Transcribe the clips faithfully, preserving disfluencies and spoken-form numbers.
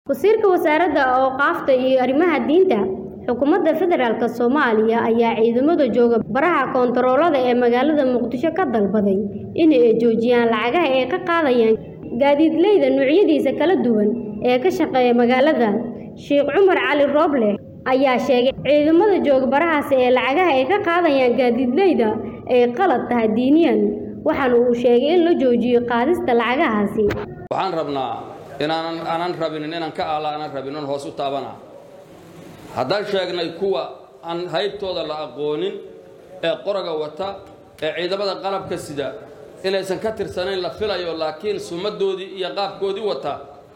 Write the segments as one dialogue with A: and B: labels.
A: wasiirka wasaaradda awqaafta iyo arrimaha diinta xukuumadda federaalka Soomaaliya ayaa ciidamada jooga baraha koontaroolada ee magaalada Muqdisho ka dalbaday in ay joojiyaan lacagaha ay ka qaadayaan gaadiidleyda noocyadiisa kala duwan ee ka shaqeeya magaalada. Sheekh Cumar Cali Rooble ayaa sheegay ciidamada jooga barahaas ee lacagaha ay ka qaadayaan gaadiidleyda ay qalad tahay diiniyan, waxaana uu sheegay in la joojiyo qaadista lacagahaasi.
B: waxaan rabnaa inaan aanan rabin inaan ka aala aanan rabin in hoos u taabana haddaan sheegnay kuwa aan haybtooda la aqoonin ee qoraga wata ee ciidamada qalabka sida inaysan ka tirsanayn la filayo laakiin sumadoodii iyo qaabkoodii wata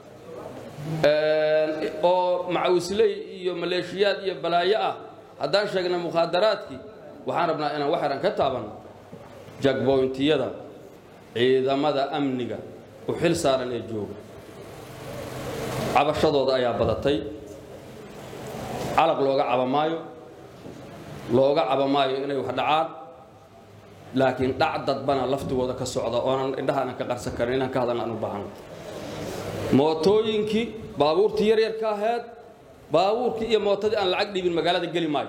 B: ee oo macawisley iyo maleeshiyaad iyo balaayo ah haddaan sheegnay mukhadaraadkii waxaan rabnaa inaan wax yaran ka taabano jagbointiyada ciidamada amniga u xil saaran ee jooga cabashadooda ayaa badatay calaq looga cabamaayo looga cabamaayo inay wax dhacaan laakiin dhac dadbana laftigooda ka socda oonan indhaha ka qarsan karin inaan ka hadalna u baahan mootooyinkii baabuurtii yar yar ka ahayd baabuurkii iyo mootadii aan lacag dhibin magaalada gali maayo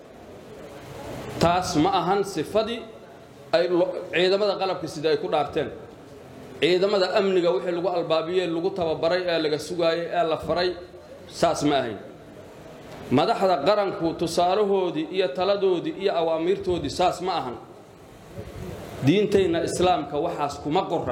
B: taas ma ahan sifadii ay ciidamada qalabka sida ay ku dhaarteen ciidamada amniga wixii lagu albaabiyay lagu tababaray ee laga sugaayay ee la faray saas ma ahayn madaxda qaranku tusaalahoodii iyo taladoodii iyo awaamirtoodii saas ma ahan diintayna islaamka waxaas kuma qorra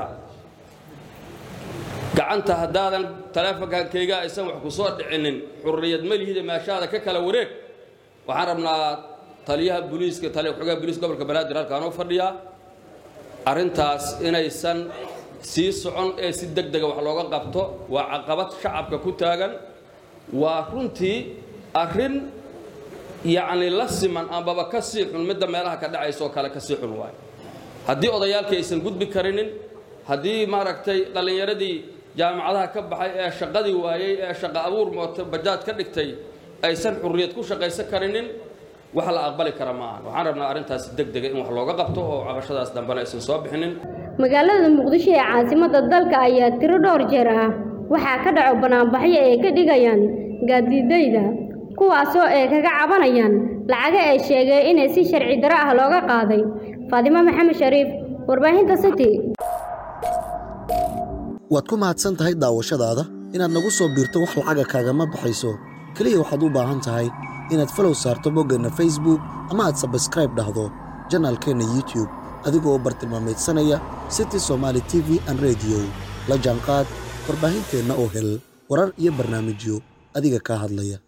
B: gacanta hadaadan taleefankayga aysan wax ku soo dhicinin xurriyad ma lihida maashaada ka kala wareeg waxaan rabnaa taliyaha booliiska taliyaha xogaha booliiska gobolka Banaadir halkaan oo fadhiya arintaas inaysan sii socon ee si degdeg ah wax looga qabto waa caqabad shacabka ku taagan waa runtii arrin yaani la siman ambaba ka sii xun midda meelaha ka dhacayso kala ka sii xun waay haddii odayaalka aysan gudbi karinin haddii maaragtay dhalinyaradii jaamacadaha ka baxay ee shaqadii waayay ee shaqo abuur mooto bajaad ka dhigtay aysan xurriyad ku shaqaysan karinin wax la aqbali kara ma aha waxaan rabnaa arrintaas degdeg in wax looga qabto oo cabashadaas dambana aysan soo bixinin
A: magaalada Muqdisho ee caasimadda dalka ayaa tiro dhowr jeer ah waxaa ka dhaco banaanbaxyo ay ka dhigayaan gaadiidleyda kuwaasoo ay kaga cabanayaan lacaga ay sheegeen in si sharci darro ah looga qaaday. Faadima Maxamed Shariif, warbaahinta City.
C: waad ku mahadsan tahay daawashadaada inaad nagu soo biirto wax lacaga kaagama baxayso kaliya waxaad u baahan tahay inaad follow saarto boggeenna Facebook ama aad subscribe dhahdo channelkeena YouTube adigoo bartilmaameedsanaya City Somali T V and Radio la jaanqaad warbaahinteena oo hel warar iyo barnaamijyo adiga ka hadlaya.